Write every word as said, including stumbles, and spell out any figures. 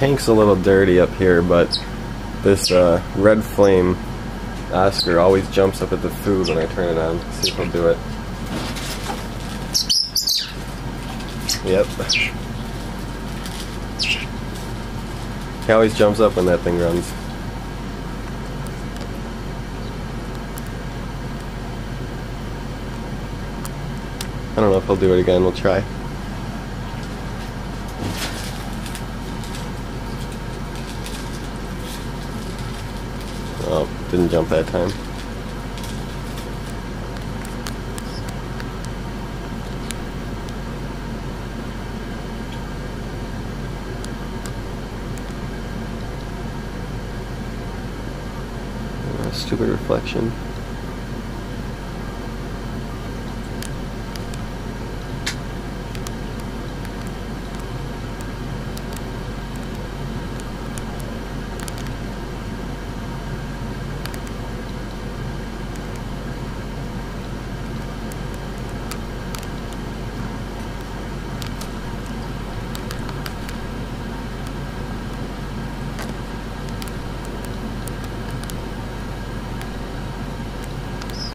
tank's a little dirty up here, but this uh, red flame Oscar always jumps up at the food when I turn it on. Let's see if he'll do it. Yep. He always jumps up when that thing runs. I don't know if he'll do it again. We'll try. Oh, didn't jump that time. Uh, stupid reflection.